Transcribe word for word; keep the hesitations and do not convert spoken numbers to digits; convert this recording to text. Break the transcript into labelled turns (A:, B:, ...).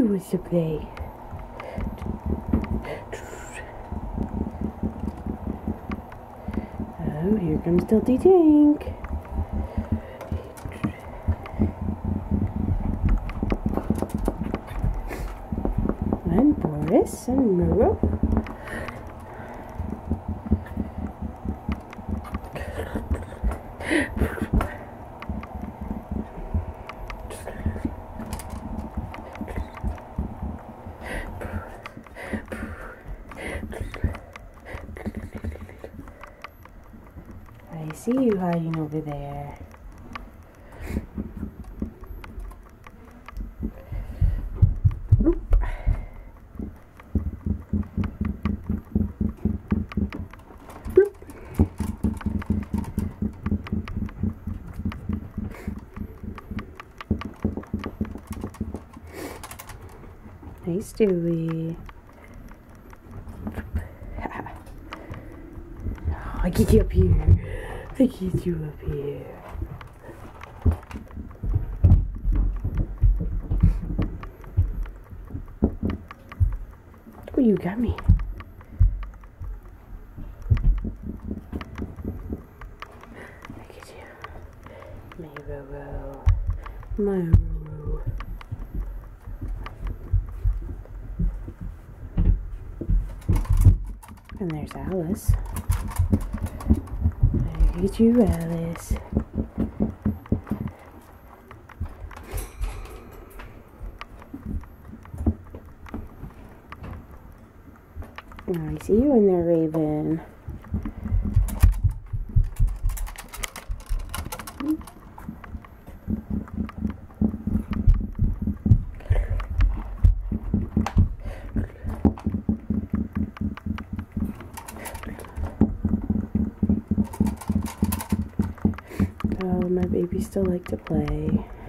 A: who wants to play? Oh, here comes Tilty Tink. And Boris and Muro. I see you hiding over there. Oop. Bloop. Hey, Stewie. I get you up here. I get you up here. Oh, you got me. I get you. My Roro. My Roro. And there's Alice. I get you, Alice. I see you in there, Raven. Oh, my babies still like to play.